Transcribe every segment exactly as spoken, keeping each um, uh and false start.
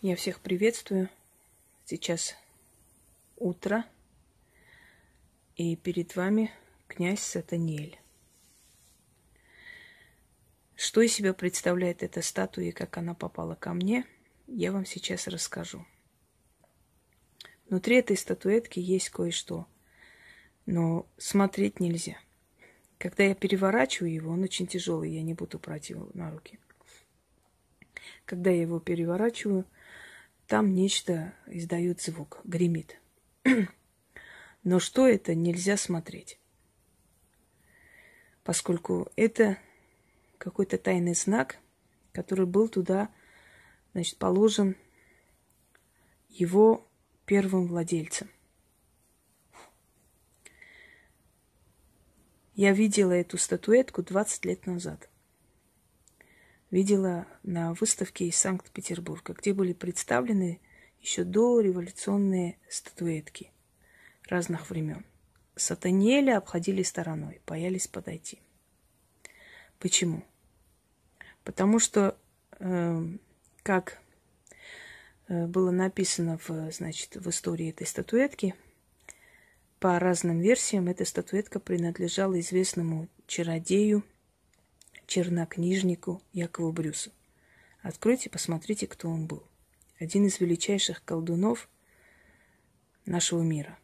Я всех приветствую. Сейчас утро, и перед вами князь Сатаниэль. Что из себя представляет эта статуя и как она попала ко мне, я вам сейчас расскажу. Внутри этой статуэтки есть кое-что, но смотреть нельзя. Когда я переворачиваю его, он очень тяжелый, я не буду брать его на руки. Когда я его переворачиваю, там нечто издает звук, гремит. Но что это, нельзя смотреть. Поскольку это какой-то тайный знак, который был туда, значит, положен его первым владельцем. Я видела эту статуэтку двадцать лет назад. Видела на выставке из Санкт-Петербурга, где были представлены еще дореволюционные статуэтки разных времен. Сатаниэля обходили стороной, боялись подойти. Почему? Потому что, э, как э, было написано в, значит, в истории этой статуэтки, по разным версиям эта статуэтка принадлежала известному чародею, чернокнижнику Якову Брюсу. Откройте, посмотрите, кто он был. Один из величайших колдунов нашего мира.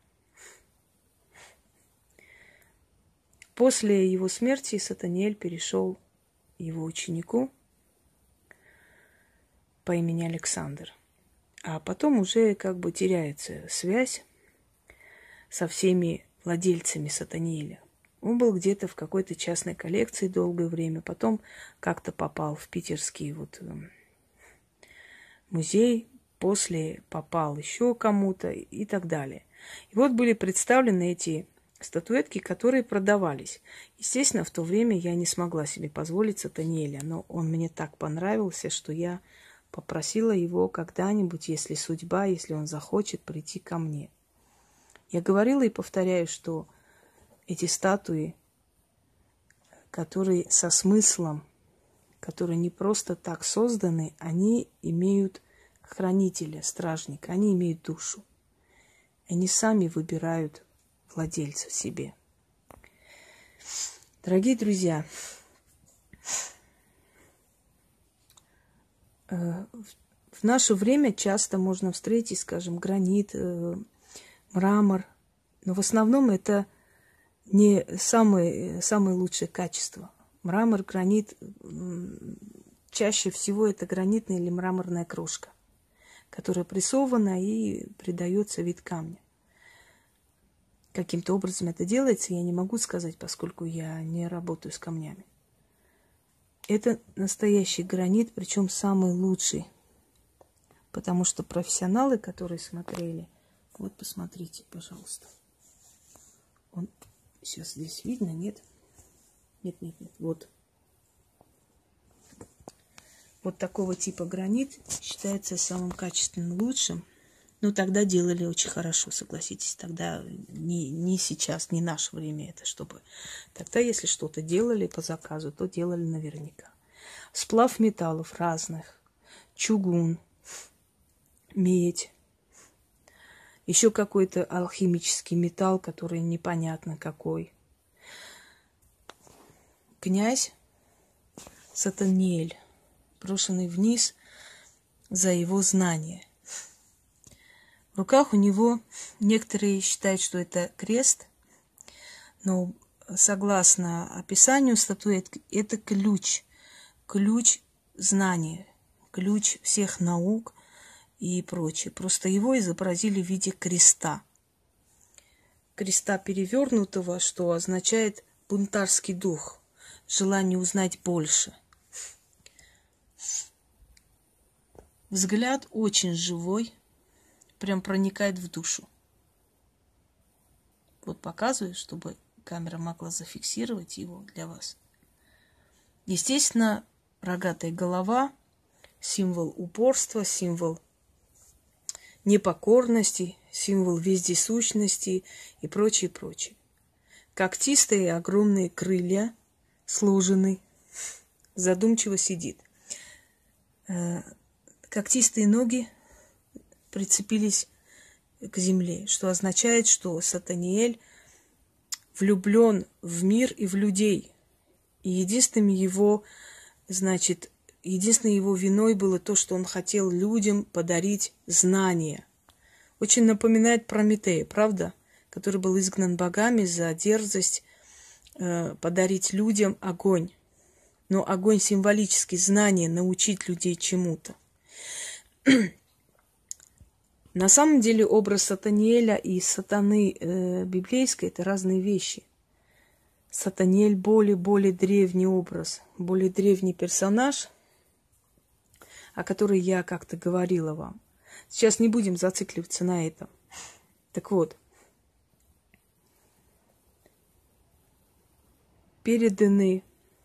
После его смерти Сатаниэль перешел его ученику по имени Александр. А потом уже как бы теряется связь со всеми владельцами Сатаниэля. Он был где-то в какой-то частной коллекции долгое время, потом как-то попал в питерский вот музей, после попал еще кому-то и так далее. И вот были представлены эти статуэтки, которые продавались. Естественно, в то время я не смогла себе позволить Сатаниэля, но он мне так понравился, что я попросила его когда-нибудь, если судьба, если он захочет, прийти ко мне. Я говорила и повторяю, что эти статуи, которые со смыслом, которые не просто так созданы, они имеют хранителя, стражника, они имеют душу. Они сами выбирают владельца себе. Дорогие друзья, в наше время часто можно встретить, скажем, гранит, мрамор, но в основном это не самое, самое лучшее качество. Мрамор, гранит, чаще всего это гранитная или мраморная крошка, которая прессована и придается вид камня. Каким-то образом это делается, я не могу сказать, поскольку я не работаю с камнями. Это настоящий гранит, причем самый лучший, потому что профессионалы, которые смотрели, вот посмотрите, пожалуйста. Он сейчас здесь видно, нет? Нет, нет, нет. Вот. Вот такого типа гранит считается самым качественным, лучшим. Но тогда делали очень хорошо, согласитесь. Тогда не, не сейчас, не наше время это, чтобы... Тогда, если что-то делали по заказу, то делали наверняка. Сплав металлов разных. Чугун, медь. Еще какой-то алхимический металл, который непонятно какой. Князь Сатаниэль, брошенный вниз за его знания. В руках у него некоторые считают, что это крест, но согласно описанию статуэтки, это ключ, ключ знания, ключ всех наук и прочее. Просто его изобразили в виде креста. Креста перевернутого, что означает бунтарский дух, желание узнать больше. Взгляд очень живой, прям проникает в душу. Вот показываю, чтобы камера могла зафиксировать его для вас. Естественно, рогатая голова, символ упорства, символ непокорности, символ вездесущности и прочее, прочее. Когтистые огромные крылья, сложены, задумчиво сидит. Когтистые ноги прицепились к земле, что означает, что Сатаниэль влюблен в мир и в людей. И единственным его, значит, единственной его виной было то, что он хотел людям подарить знания. Очень напоминает Прометея, правда? Который был изгнан богами за дерзость э, подарить людям огонь. Но огонь символический, знание, научить людей чему-то. На самом деле образ Сатаниэля и сатаны э, библейской – это разные вещи. Сатаниэль более-более древний образ, более древний персонаж, о которой я как-то говорила вам. Сейчас не будем зацикливаться на этом. Так вот, переданы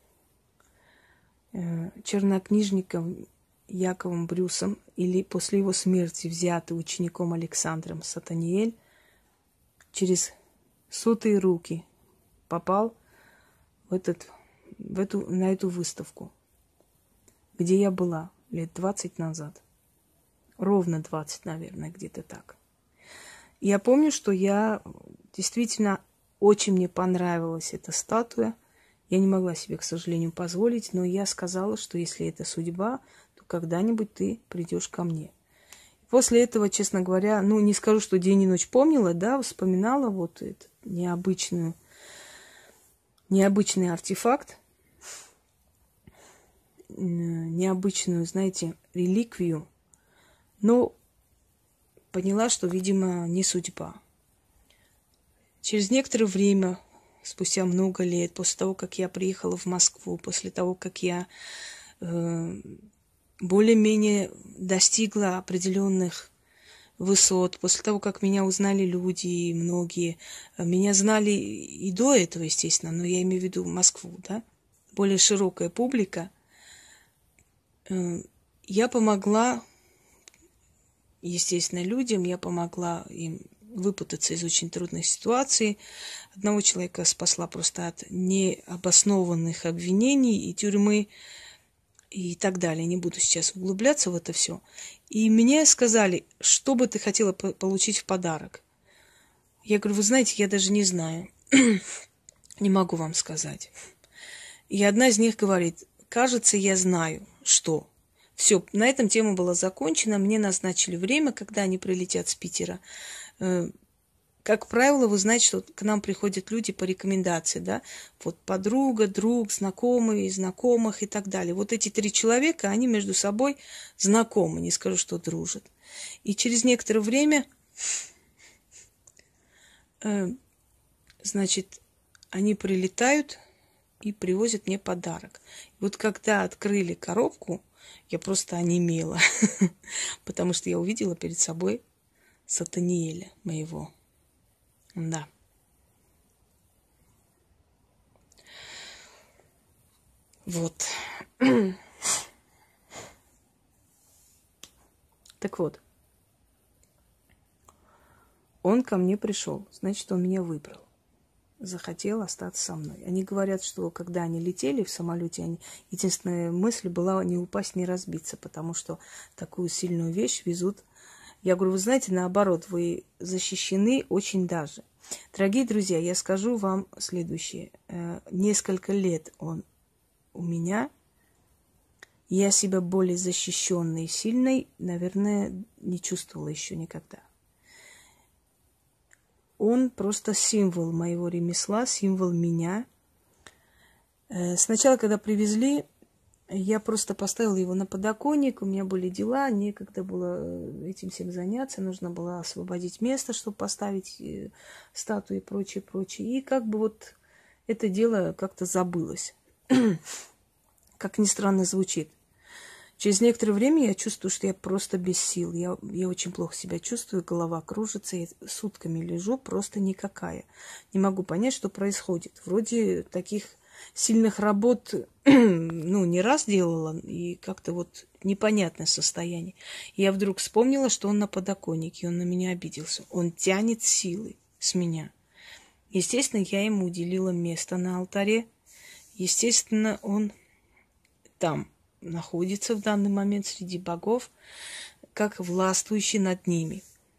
э, чернокнижником Яковом Брюсом или после его смерти взятый учеником Александром Сатаниэль через сотые руки попал в этот, в эту, на эту выставку, где я была лет двадцать назад. Ровно двадцать, наверное, где-то так. И я помню, что я действительно очень мне понравилась эта статуя. Я не могла себе, к сожалению, позволить, но я сказала, что если это судьба, то когда-нибудь ты придешь ко мне. После этого, честно говоря, ну, не скажу, что день и ночь помнила, да, вспоминала вот этот необычную, необычный артефакт, необычную, знаете, реликвию, но поняла, что, видимо, не судьба. Через некоторое время, спустя много лет, после того, как я приехала в Москву, после того, как я э, более-менее достигла определенных высот, после того, как меня узнали люди, и многие, меня знали и до этого, естественно, но я имею в виду Москву, да, более широкая публика, э, я помогла, естественно, людям, я помогла им выпутаться из очень трудной ситуации. Одного человека спасла просто от необоснованных обвинений и тюрьмы и так далее. Не буду сейчас углубляться в это все. И мне сказали, что бы ты хотела получить в подарок. Я говорю, вы знаете, я даже не знаю. Не могу вам сказать. И одна из них говорит, кажется, я знаю, что. Все, на этом тема была закончена. Мне назначили время, когда они прилетят с Питера. Как правило, вы знаете, что к нам приходят люди по рекомендации, да, вот подруга, друг, знакомые, знакомых и так далее. Вот эти три человека, они между собой знакомы, не скажу, что дружат. И через некоторое время, э, значит, они прилетают и привозят мне подарок. И вот когда открыли коробку, я просто онемела, потому что я увидела перед собой Сатаниэля моего. Да. Вот. Так вот. Он ко мне пришел. Значит, он меня выбрал. Захотел остаться со мной. Они говорят, что когда они летели в самолете, они... единственная мысль была не упасть, не разбиться, потому что такую сильную вещь везут. Я говорю, вы знаете, наоборот, вы защищены очень даже. Дорогие друзья, я скажу вам следующее. Несколько лет он у меня. Я себя более защищенной и сильной, наверное, не чувствовала еще никогда. Он просто символ моего ремесла, символ меня. Сначала, когда привезли, я просто поставила его на подоконник, у меня были дела, некогда было этим всем заняться, нужно было освободить место, чтобы поставить статуи и прочее, прочее. И как бы вот это дело как-то забылось. Как ни странно звучит. Через некоторое время я чувствую, что я просто без сил. Я, я очень плохо себя чувствую, голова кружится, я сутками лежу, просто никакая. Не могу понять, что происходит. Вроде таких сильных работ, ну, не раз делала, и как-то вот непонятное состояние. И я вдруг вспомнила, что он на подоконнике, он на меня обиделся. Он тянет силы с меня. Естественно, я ему уделила место на алтаре. Естественно, он там находится в данный момент среди богов. как властвующий над ними.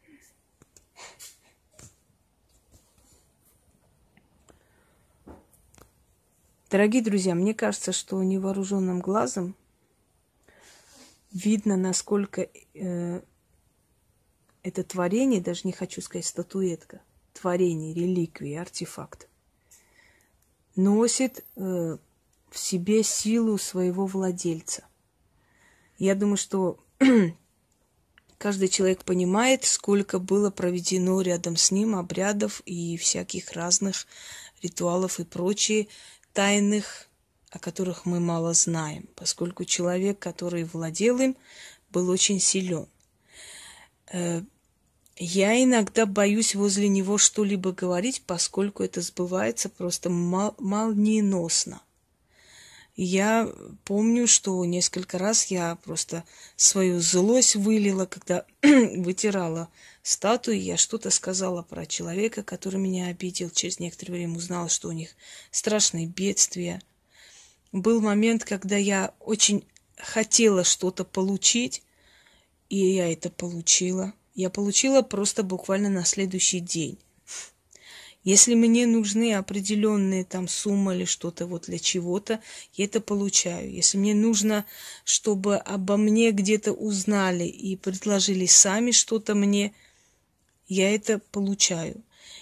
Дорогие друзья, мне кажется, что невооруженным глазом видно, насколько э, это творение, даже не хочу сказать статуэтка, творение, реликвия, артефакт, носит э, в себе силу своего владельца. Я думаю, что каждый человек понимает, сколько было проведено рядом с ним обрядов и всяких разных ритуалов и прочее, тайных, о которых мы мало знаем, поскольку человек, который владел им, был очень силен. Я иногда боюсь возле него что-либо говорить, поскольку это сбывается просто мол- молниеносно. Я помню, что несколько раз я просто свою злость вылила, когда вытирала статую, я что-то сказала про человека, который меня обидел. Через некоторое время узнала, что у них страшные бедствия. Был момент, когда я очень хотела что-то получить, и я это получила. Я получила просто буквально на следующий день. Если мне нужны определенные там суммы или что-то вот для чего-то, я это получаю. Если мне нужно, чтобы обо мне где-то узнали и предложили сами что-то мне, я это получаю.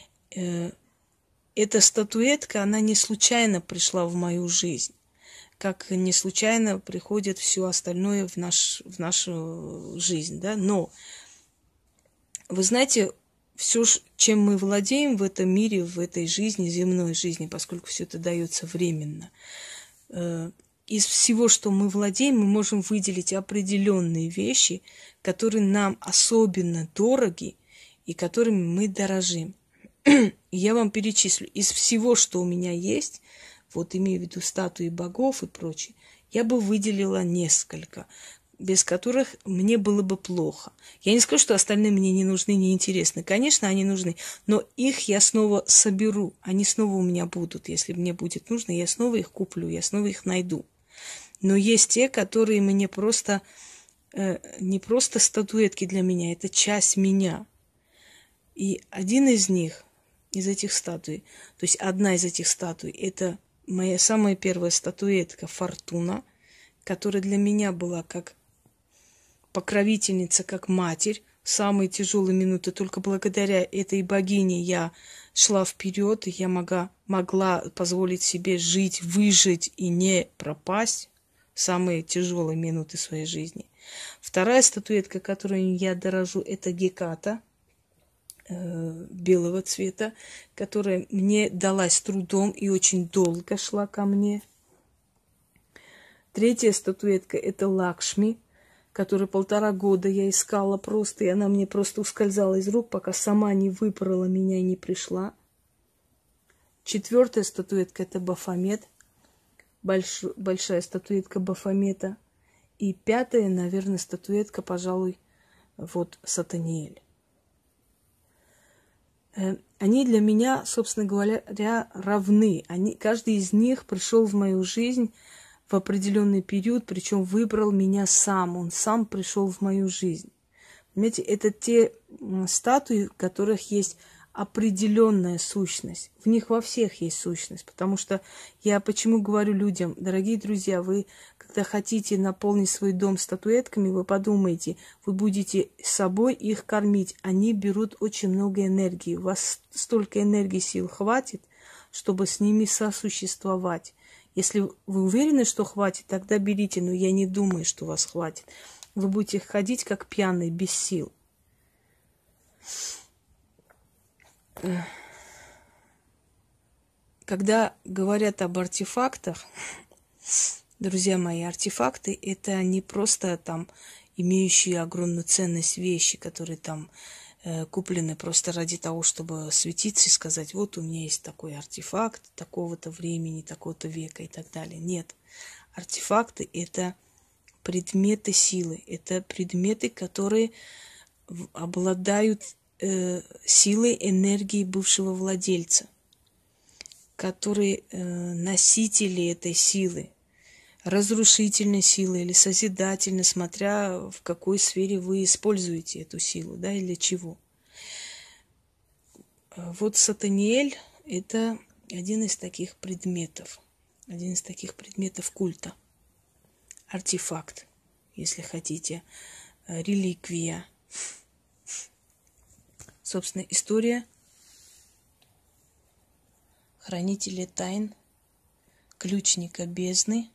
Эта статуэтка, она не случайно пришла в мою жизнь, как не случайно приходит все остальное в, наш, в нашу жизнь, да. Но, вы знаете, все, чем мы владеем в этом мире, в этой жизни, земной жизни, поскольку все это дается временно, из всего, что мы владеем, мы можем выделить определенные вещи, которые нам особенно дороги и которыми мы дорожим. Я вам перечислю. Из всего, что у меня есть, вот имею в виду статуи богов и прочее, я бы выделила несколько, без которых мне было бы плохо. Я не скажу, что остальные мне не нужны, не интересны. Конечно, они нужны, но их я снова соберу. Они снова у меня будут. Если мне будет нужно, я снова их куплю, я снова их найду. Но есть те, которые мне просто, э, не просто статуэтки для меня, это часть меня. И один из них, из этих статуй, то есть одна из этих статуй, это моя самая первая статуэтка Фортуна, которая для меня была как покровительница, как матерь в самые тяжелые минуты. Только благодаря этой богине я шла вперед, и я могла, могла позволить себе жить, выжить и не пропасть в самые тяжелые минуты своей жизни. Вторая статуэтка, которой я дорожу, это Геката э, белого цвета, которая мне далась трудом и очень долго шла ко мне. Третья статуэтка – это Лакшми, которую полтора года я искала просто, и она мне просто ускользала из рук, пока сама не выпорола меня и не пришла. Четвертая статуэтка – это Бафомет, больш... большая статуэтка Бафомета. И пятая, наверное, статуэтка, пожалуй, вот Сатаниэль. Они для меня, собственно говоря, равны. Они, каждый из них пришел в мою жизнь в определенный период, причем выбрал меня сам. Он сам пришел в мою жизнь. Понимаете, это те статуи, в которых есть определенная сущность. В них во всех есть сущность. Потому что я почему говорю людям, дорогие друзья, вы, когда хотите наполнить свой дом статуэтками, вы подумайте, вы будете собой их кормить. Они берут очень много энергии. У вас столько энергии, сил хватит, чтобы с ними сосуществовать. Если вы уверены, что хватит, тогда берите, но я не думаю, что у вас хватит. Вы будете ходить как пьяные, без сил. Когда говорят об артефактах, друзья мои, артефакты – это не просто там имеющие огромную ценность вещи, которые там э, куплены просто ради того, чтобы светиться и сказать, вот у меня есть такой артефакт такого-то времени, такого-то века и так далее. Нет, артефакты – это предметы силы, это предметы, которые обладают э, силой энергии бывшего владельца, которые э, носители этой силы. разрушительной силой или созидательной, смотря в какой сфере вы используете эту силу, да, и для чего. Вот Сатаниэль – это один из таких предметов, один из таких предметов культа. Артефакт, если хотите, реликвия. Собственно, история хранителя тайн, ключника бездны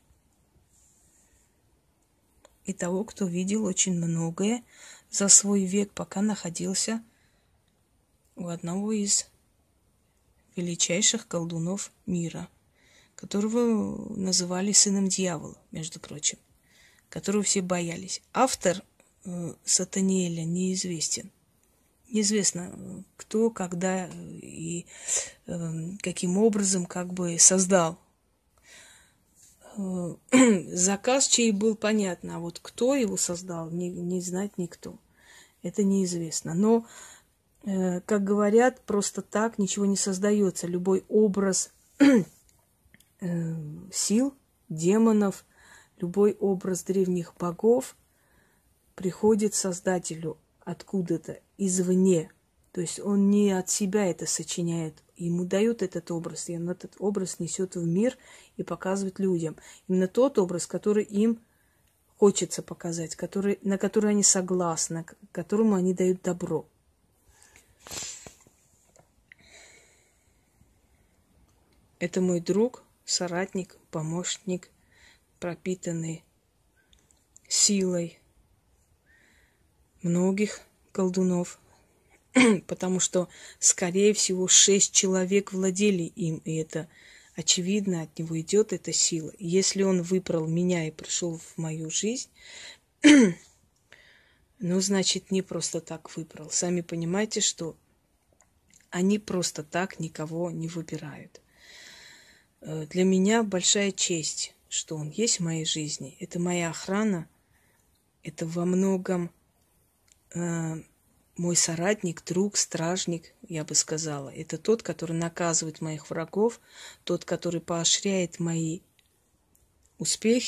и того, кто видел очень многое за свой век, пока находился у одного из величайших колдунов мира, которого называли сыном дьявола, между прочим, которого все боялись. Автор э, Сатаниэля неизвестен. Неизвестно, кто, когда и э, каким образом как бы создал. Э, заказ чей был понятно, а вот кто его создал, не, не знает никто. Это неизвестно. Но, э, как говорят, просто так ничего не создается. Любой образ э, сил, демонов, любой образ древних богов приходит Создателю откуда-то, извне. То есть он не от себя это сочиняет. Ему дают этот образ, и он этот образ несет в мир и показывает людям. Именно тот образ, который им хочется показать, который, на который они согласны, которому они дают добро. Это мой друг, соратник, помощник, пропитанный силой многих колдунов, потому что, скорее всего, шесть человек владели им, и это очевидно, от него идет эта сила. И если он выбрал меня и пришел в мою жизнь, ну, значит, не просто так выбрал. Сами понимаете, что они просто так никого не выбирают. Для меня большая честь, что он есть в моей жизни. Это моя охрана, это во многом э, мой соратник, друг, стражник, я бы сказала. Это тот, который наказывает моих врагов, тот, который поощряет мои успехи